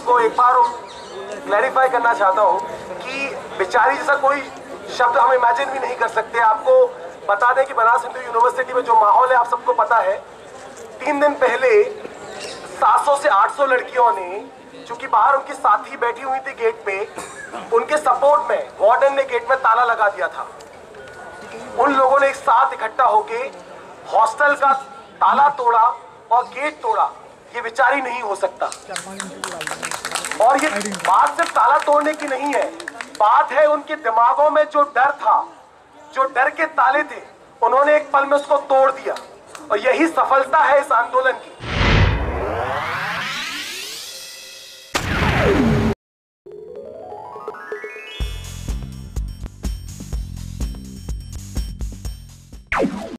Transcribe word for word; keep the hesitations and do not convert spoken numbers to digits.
को एक बार क्लैरिफाई करना चाहता हूँ कि बेचारी जैसा कोई शब्द हम इमेजिन भी नहीं कर सकते। आपको बता दें कि बनारस हिंदू यूनिवर्सिटी में जो माहौल है आप सबको पता है। तीन दिन पहले सात सौ से आठ सौ लड़कियों ने, चूंकि बाहर उनकी साथी बैठी हुई थी गेट पे, उनके सपोर्ट में वार्डन ने गेट में ताला लगा दिया था। उन लोगों ने एक साथ इकट्ठा होके हॉस्टल का ताला तोड़ा और गेट तोड़ा। ये विचार ही नहीं हो सकता। और ये बात सिर्फ ताला तोड़ने की नहीं है, बात है उनके दिमागों में जो डर था, जो डर के ताले थे, उन्होंने एक पल में उसको तोड़ दिया। और यही सफलता है इस आंदोलन की।